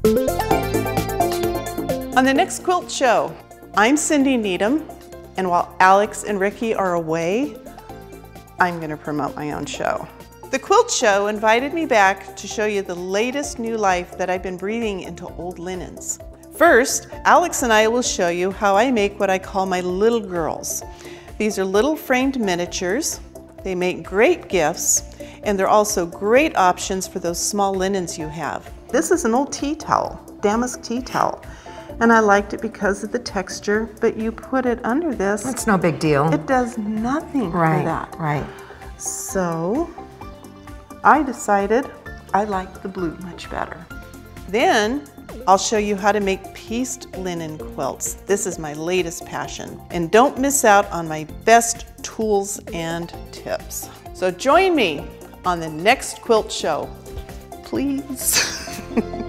On the next quilt show, I'm Cindy Needham, and while Alex and Ricky are away, I'm going to promote my own show. The Quilt Show invited me back to show you the latest new life that I've been breathing into old linens. First, Alex and I will show you how I make what I call my little girls. These are little framed miniatures. They make great gifts, and they're also great options for those small linens you have. This is an old tea towel, damask tea towel. And I liked it because of the texture, but you put it under this. It's no big deal. It does nothing for that. Right. So I decided I liked the blue much better. Then I'll show you how to make pieced linen quilts. This is my latest passion. And don't miss out on my best tools and tips. So join me on the next quilt show, please.